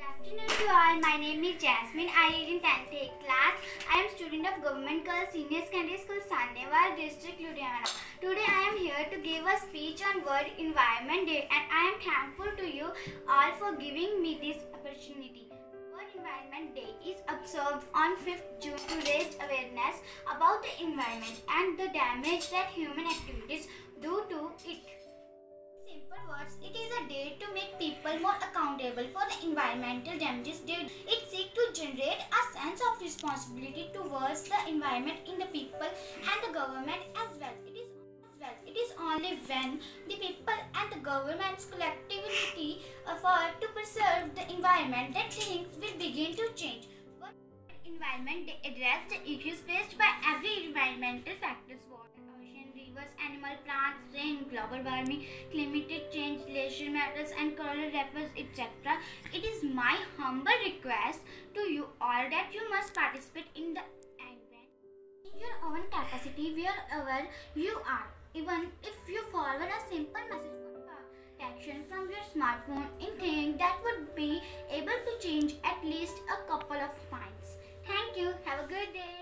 Afternoon to all. My name is Jasmine. I read in 10th A class. I am student of Government Girls Senior Secondary School, Sandewal District, Ludhiana. Today I am here to give a speech on World Environment Day, and I am thankful to you all for giving me this opportunity. World Environment Day is observed on 5th June to raise awareness about the environment and the damage that human activities do to it. Simple words, it is a day to make people more accountable for the environmental damages they do. It seeks to generate a sense of responsibility towards the environment in the people and the government as well. It is only when the people and the governments collectively effort to preserve the environment that things will begin to change. Environment Day address the issues faced by every environmental factors: water, ocean, rivers, animal, plants, rain, global warming, climate change, glacier metals and coral reefs, etc. It is my humble request to you all that you must participate in the event in your own capacity wherever you are. Even if you forward a simple message for protection from your smartphone in thing that would be able to change at least a couple of minds. Thank you. Have a good day.